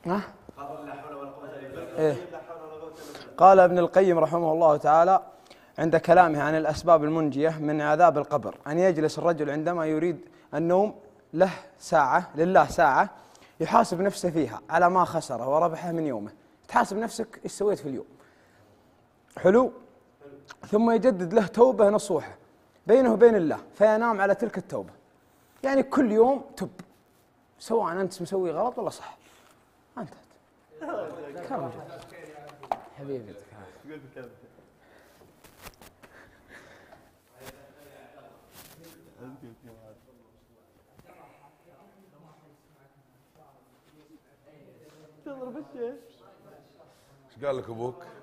ها؟ إيه؟ قال ابن القيم رحمه الله تعالى عند كلامه عن الأسباب المنجية من عذاب القبر أن يجلس الرجل عندما يريد النوم لله ساعة يحاسب نفسه فيها على ما خسره وربحه من يومه. تحاسب نفسك إيش سويت في اليوم، حلو، ثم يجدد له توبة نصوحة بينه وبين الله فينام على تلك التوبة. يعني كل يوم تب، سواء أنت مسوي غلط ولا صح. أنت كرم حبيبي ايش قال لك ابوك؟